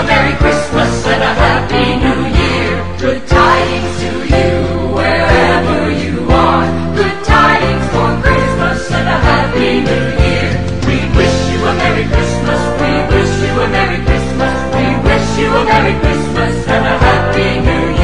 a Merry Christmas and a Happy New Year. Good tidings to you wherever you are. Good tidings for Christmas and a Happy New Year. We wish you a Merry Christmas. We wish you a Merry Christmas. We wish you a Merry Christmas and a Happy New Year.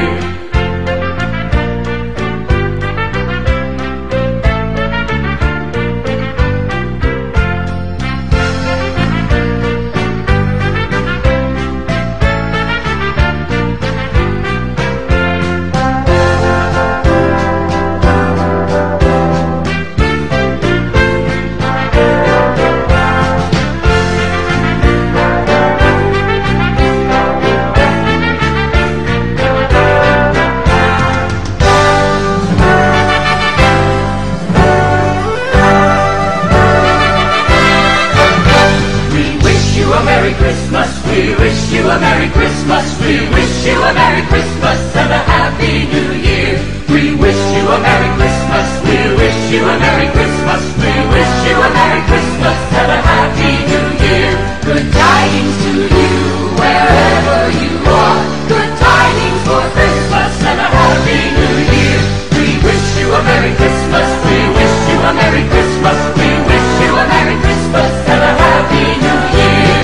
Merry Christmas, we wish you a Merry Christmas, we wish you a Merry Christmas and a Happy New Year. We wish you a Merry Christmas, we wish you a Merry Christmas, we wish you a Merry Christmas and a Happy New Year. Good tidings to you wherever you are. Good tidings for Christmas and a Happy New Year. We wish you a Merry Christmas, we wish you a Merry Christmas, we wish you a Merry Christmas and a Happy New Year.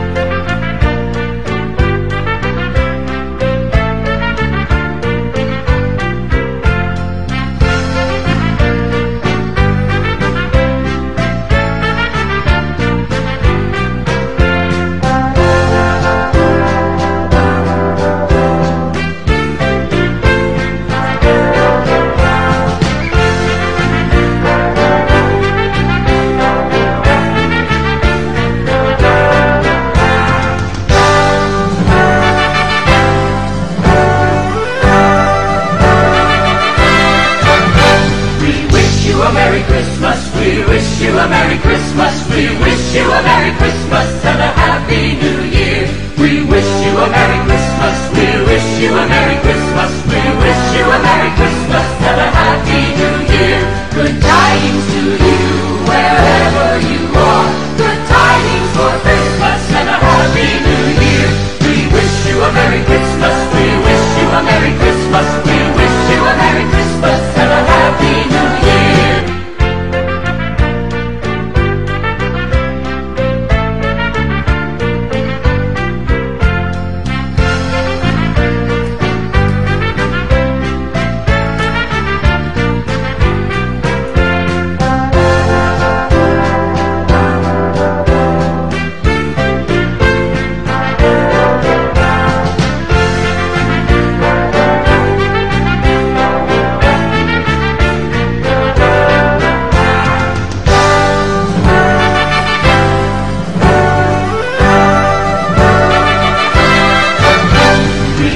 Merry Christmas, we wish you a Merry Christmas, we wish you a Merry Christmas and a Happy New Year. We wish you a Merry Christmas, we wish you a Merry Christmas, we wish you a Merry Christmas and a Happy New Year. Good tidings to you wherever you are. Good tidings for Christmas and a Happy New Year. We wish you a Merry Christmas, we wish you a Merry Christmas, we wish you a Merry Christmas and a Happy New Year.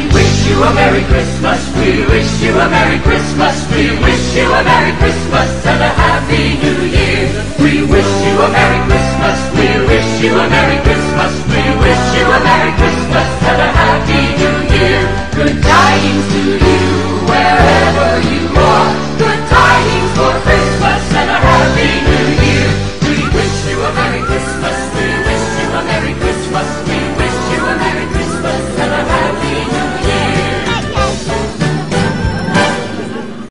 Merry Christmas, we wish you a Merry Christmas, we wish you a Merry Christmas.